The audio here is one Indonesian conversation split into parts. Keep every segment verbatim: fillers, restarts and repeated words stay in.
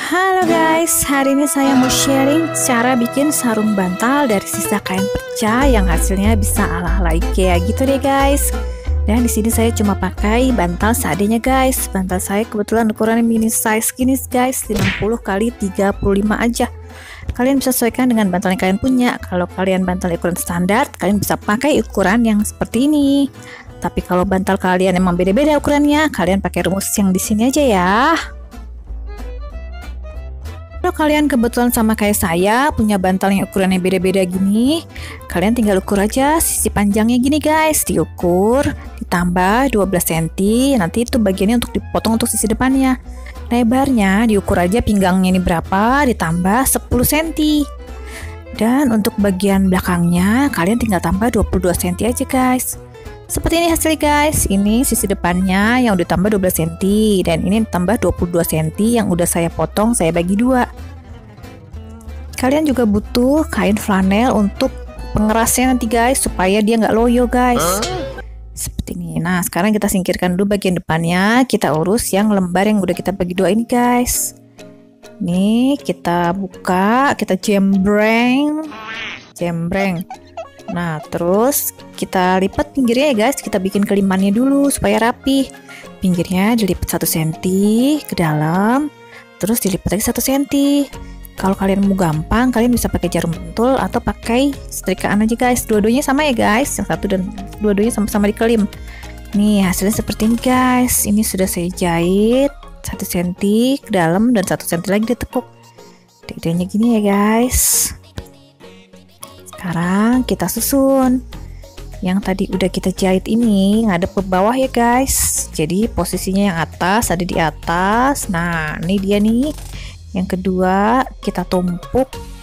Halo guys, hari ini saya mau sharing cara bikin sarung bantal dari sisa kain perca yang hasilnya bisa ala-ala IKEA gitu deh guys. Dan di sini saya cuma pakai bantal seadanya guys. Bantal saya kebetulan ukurannya mini size gini guys, lima puluh kali tiga puluh lima aja. Kalian bisa sesuaikan dengan bantal yang kalian punya. Kalau kalian bantal ukuran standar, kalian bisa pakai ukuran yang seperti ini. Tapi kalau bantal kalian emang beda-beda ukurannya, kalian pakai rumus yang di sini aja ya. Kalau kalian kebetulan sama kayak saya punya bantal yang ukurannya beda-beda gini, kalian tinggal ukur aja sisi panjangnya gini guys, diukur ditambah dua belas sentimeter, nanti itu bagiannya untuk dipotong untuk sisi depannya. Lebarnya diukur aja pinggangnya ini berapa, ditambah sepuluh sentimeter. Dan untuk bagian belakangnya kalian tinggal tambah dua puluh dua sentimeter aja guys. Seperti ini hasilnya guys. Ini sisi depannya yang udah tambah dua belas sentimeter dan ini tambah dua puluh dua sentimeter yang udah saya potong, saya bagi dua. Kalian juga butuh kain flanel untuk pengerasnya nanti guys, supaya dia nggak loyo guys. Seperti ini. Nah, sekarang kita singkirkan dulu bagian depannya, kita urus yang lembar yang udah kita bagi dua ini guys. Nih, kita buka, kita jembreng. Jembreng. Nah, terus kita lipat pinggirnya ya guys, kita bikin kelimannya dulu supaya rapi. Pinggirnya dilipat satu sentimeter ke dalam, terus dilipat lagi satu sentimeter. Kalau kalian mau gampang, kalian bisa pakai jarum pentul atau pakai setrikaan aja guys. Dua-duanya sama ya guys, yang satu dan dua-duanya sama-sama dikelim. Nih, hasilnya seperti ini guys. Ini sudah saya jahit satu sentimeter ke dalam dan satu sentimeter lagi ditekuk. Dede-dedenya gini ya guys. Sekarang kita susun. Yang tadi udah kita jahit ini ngadep ke bawah ya guys. Jadi posisinya yang atas ada di atas. Nah, ini dia nih. Yang kedua kita tumpuk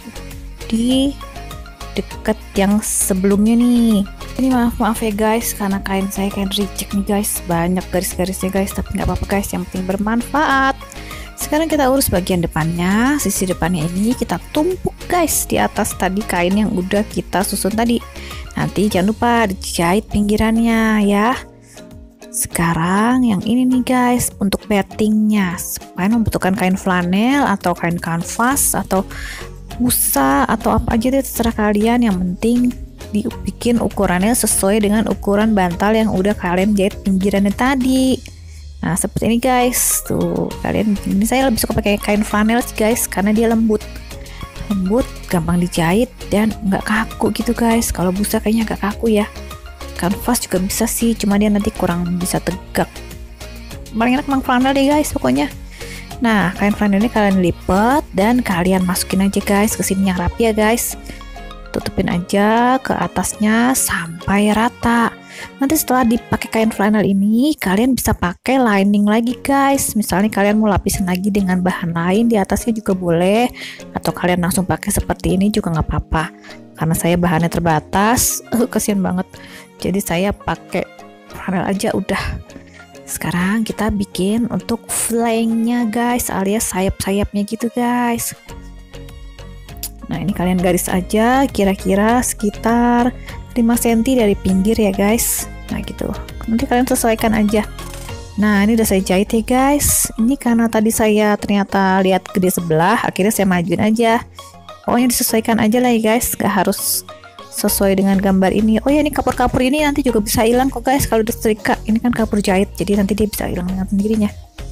di deket yang sebelumnya nih. Ini maaf maaf ya guys, karena kain saya kain reject nih guys, banyak garis-garisnya guys. Tapi nggak apa-apa guys, yang penting bermanfaat. Sekarang kita urus bagian depannya. Sisi depannya ini kita tumpuk guys di atas tadi kain yang udah kita susun tadi. Nanti jangan lupa dijahit pinggirannya ya. Sekarang yang ini nih guys, untuk battingnya, supaya membutuhkan kain flanel atau kain kanvas atau busa atau apa aja deh, terserah kalian. Yang penting dibikin ukurannya sesuai dengan ukuran bantal yang udah kalian jahit pinggirannya tadi. Nah, seperti ini guys. Tuh, kalian ini saya lebih suka pakai kain flanel sih guys, karena dia lembut. Lembut, gampang dijahit dan nggak kaku gitu guys. Kalau busa kayaknya agak kaku ya. Kanvas juga bisa sih, cuma dia nanti kurang bisa tegak. Paling enak emang flanel deh guys pokoknya. Nah, kain flanel ini kalian lipat dan kalian masukin aja guys ke sini yang rapi ya guys. Tutupin aja ke atasnya sampai rata. Nanti setelah dipakai kain flanel ini, kalian bisa pakai lining lagi guys. Misalnya kalian mau lapisin lagi dengan bahan lain di atasnya juga boleh, atau kalian langsung pakai seperti ini juga nggak apa-apa. Karena saya bahannya terbatas, uh, kasihan banget. Jadi saya pakai flanel aja udah. Sekarang kita bikin untuk flanknya guys, alias sayap-sayapnya gitu guys. Nah, ini kalian garis aja kira-kira sekitar lima sentimeter dari pinggir ya guys. Nah gitu, nanti kalian sesuaikan aja. Nah, ini udah saya jahit ya guys. Ini karena tadi saya ternyata lihat gede sebelah, akhirnya saya majuin aja. Pokoknya disesuaikan aja lah ya guys, gak harus sesuai dengan gambar ini. Oh ya, ini kapur-kapur ini nanti juga bisa hilang kok guys kalau disetrika. Ini kan kapur jahit, jadi nanti dia bisa hilang dengan sendirinya.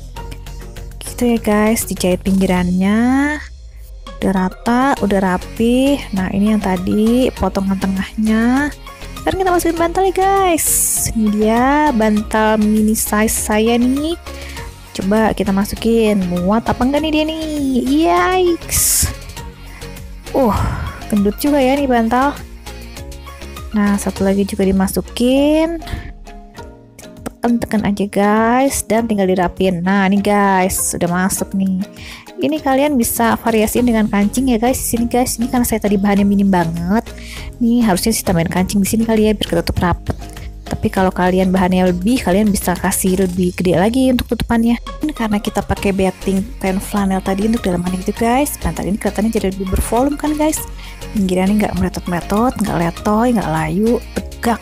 Gitu ya guys, dijahit pinggirannya. Udah rata, udah rapi. Nah, ini yang tadi potongan tengahnya. Sekarang kita masukin bantal ya guys. Ini dia bantal mini size saya nih. Coba kita masukin, muat apa enggak nih dia nih. Yikes. Uh, gendut juga ya nih bantal. Nah, satu lagi juga dimasukin. Tekan-tekan aja guys dan tinggal dirapin. Nah, ini guys, udah masuk nih. Ini kalian bisa variasiin dengan kancing ya guys. Di sini guys, ini karena saya tadi bahannya minim banget. Nih harusnya sih tambahin kancing di sini kali ya biar ketutup rapet. Tapi kalau kalian bahannya lebih, kalian bisa kasih lebih gede lagi untuk tutupannya. Ini karena kita pakai batting kain flanel tadi untuk dalamannya gitu guys. Bantal ini kelihatannya jadi lebih bervolume kan guys. Pinggirannya nggak meletot-meletot, nggak letoy, nggak layu, tegak.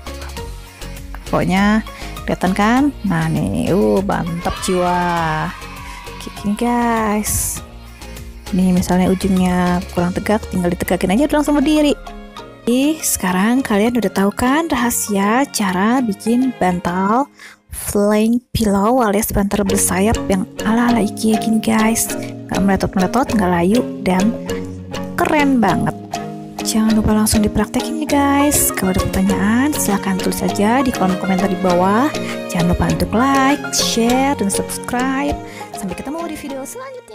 Pokoknya kelihatan kan? Nah nih, uh mantap jiwa. Kayak gini guys. Nih misalnya ujungnya kurang tegak, tinggal ditegakin aja udah langsung berdiri. Ih, sekarang kalian udah tahu kan rahasia cara bikin bantal flying pillow alias bantal bersayap yang ala-ala IKEA gini guys. Gak meletot-meletot, gak layu, dan keren banget. Jangan lupa langsung dipraktekin ya guys. Kalau ada pertanyaan silahkan tulis saja di kolom komentar di bawah. Jangan lupa untuk like, share, dan subscribe. Sampai ketemu di video selanjutnya.